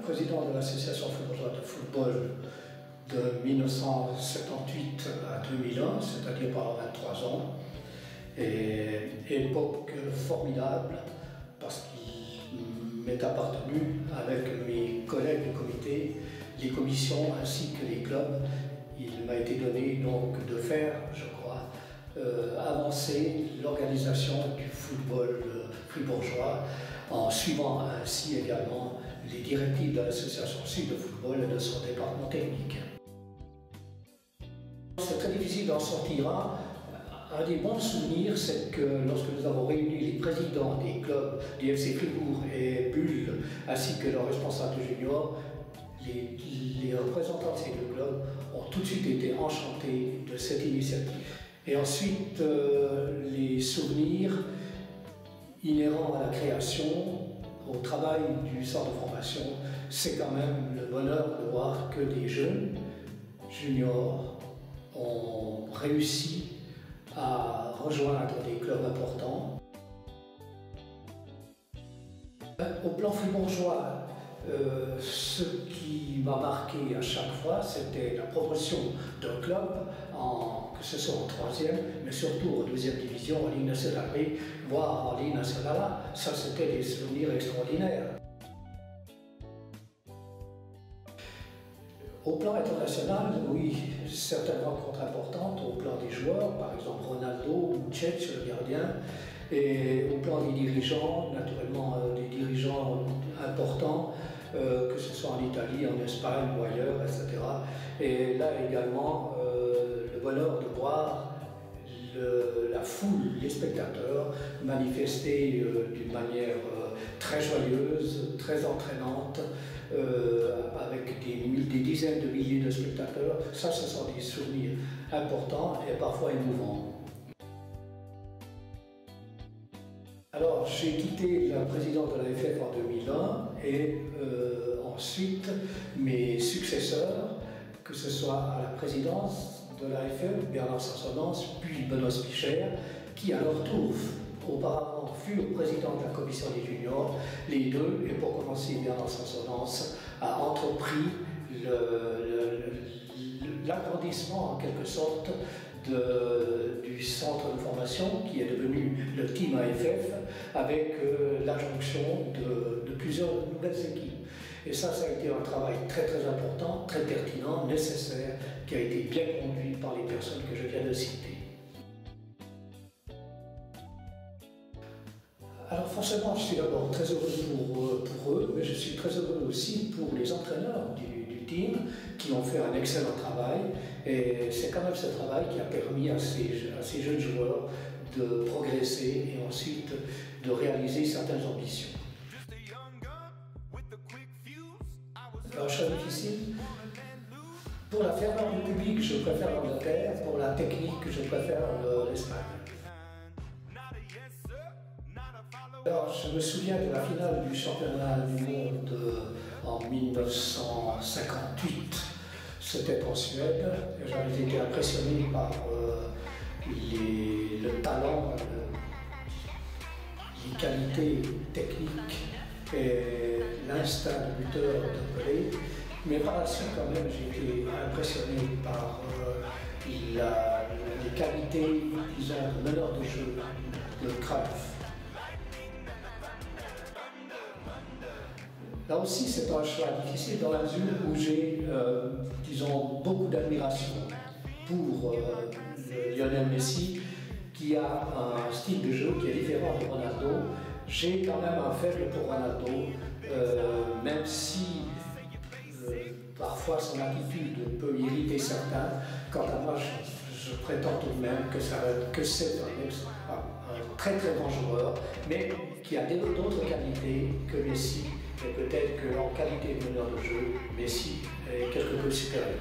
président de l'association fribourgeoise de football de 1978 à 2001, c'est-à-dire pendant 23 ans. Et époque formidable parce qu'il m'est appartenu avec mes collègues du comité, les commissions ainsi que les clubs. Il m'a été donné donc de faire, je crois, avancer l'organisation du football fribourgeois en suivant ainsi également les directives de l'association Sud de football et de son département technique. C'est très difficile d'en sortir un des bons souvenirs, c'est que lorsque nous avons réuni les présidents des clubs du FC Fribourg et Bulle, ainsi que leurs responsables juniors, les représentants de ces deux clubs ont tout de suite été enchantés de cette initiative. Et ensuite, les souvenirs inhérents à la création, au travail du centre de formation, c'est quand même le bonheur de voir que des jeunes juniors ont réussi à rejoindre des clubs importants. Au plan fribourgeois, ce qui m'a marqué à chaque fois, c'était la progression d'un club, que ce soit en troisième, mais surtout en deuxième division, en Ligue nationale B, voire en Ligue nationale A. Ça, c'était des souvenirs extraordinaires. Au plan international, oui, certaines rencontres importantes, au plan des joueurs, par exemple Ronaldo ou Tchetch, le gardien, et au plan des dirigeants, naturellement des dirigeants importants, que ce soit en Italie, en Espagne ou ailleurs, etc. Et là également, le bonheur de voir la foule, les spectateurs, manifester d'une manière très joyeuse, très entraînante, avec des dizaines de milliers de spectateurs. Ça, ce sont des souvenirs importants et parfois émouvants. Alors, j'ai quitté la présidence de l'AFF en 2001 et ensuite mes successeurs, que ce soit à la présidence de l'AFF, Bernard Sansonance, puis Benoît Spicher, qui à leur tour auparavant furent présidents de la commission des juniors, les deux, et pour commencer Bernard Sansonance, a entrepris l'agrandissement en quelque sorte du centre de formation qui est devenu le Team AFF avec l'adjonction de plusieurs nouvelles équipes. Et ça a été un travail très très important, très pertinent, nécessaire, qui a été bien conduit par les personnes que je viens de citer. Alors forcément, je suis d'abord très heureux pour eux, mais je suis très heureux aussi pour les entraîneurs du team qui ont fait un excellent travail. Et c'est quand même ce travail qui a permis à ces jeunes joueurs de progresser et ensuite de réaliser certaines ambitions. Alors, choix difficile. Pour la ferveur du public, je préfère l'Angleterre. Pour la technique, je préfère l'Espagne. Alors, je me souviens de la finale du championnat du monde en 1958. C'était en Suède. J'avais été impressionné par le talent, les qualités techniques et l'instinct de buteur de Pelé. Mais par la suite, quand même, j'ai été impressionné par les qualités, disons, de meneur de jeu de Cruyff. Là aussi, c'est un choix difficile dans la mesure où j'ai, disons, beaucoup d'admiration pour Lionel Messi, qui a un style de jeu qui est différent de Ronaldo. J'ai quand même un faible pour Ronaldo, même si parfois son attitude peut irriter certains. Quant à moi, je prétends tout de même que c'est un très très grand joueur, mais qui a d'autres qualités que Messi. Et peut-être qu'en qualité de meneur de jeu, Messi est quelque peu supérieur.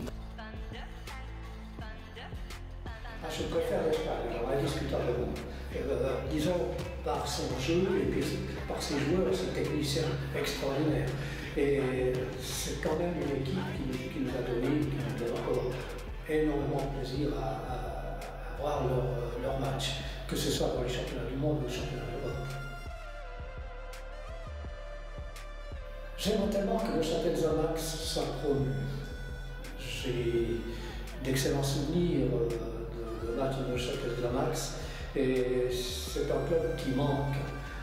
Je préfère l'Espagne, indiscutablement. Disons, par son jeu et puis par ses joueurs, ses techniciens extraordinaires. Et c'est quand même une équipe qui nous a donné, qui nous donne encore énormément de plaisir à voir leur match, que ce soit dans les championnats du monde ou les championnats d'Europe. J'aimerais tellement que le Châtel-Zamax soit promu. J'ai d'excellents souvenirs de matchs de Châtel-Zamax et c'est un club qui manque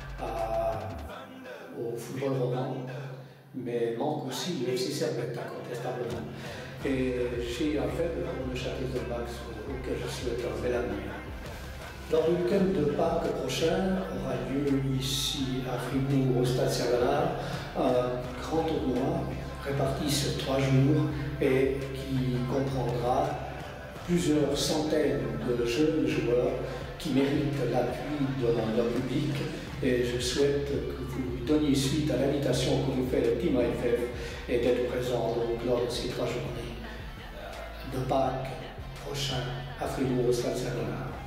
au football roman, mais manque aussi le FC Servette, incontestablement. Et j'ai un faible pour le Châtel-Zamax auquel je souhaite un bel avenir. Lors du week-end de Pâques prochain aura lieu ici à Fribourg au Stade Saint-Bernard un grand tournoi réparti sur 3 jours et qui comprendra plusieurs centaines de jeunes joueurs qui méritent l'appui de leur public. Et je souhaite que vous donniez suite à l'invitation que vous fait le Team AFF et d'être présent lors de ces 3 journées de Pâques prochain à Fribourg au Stade Saint-Bernard.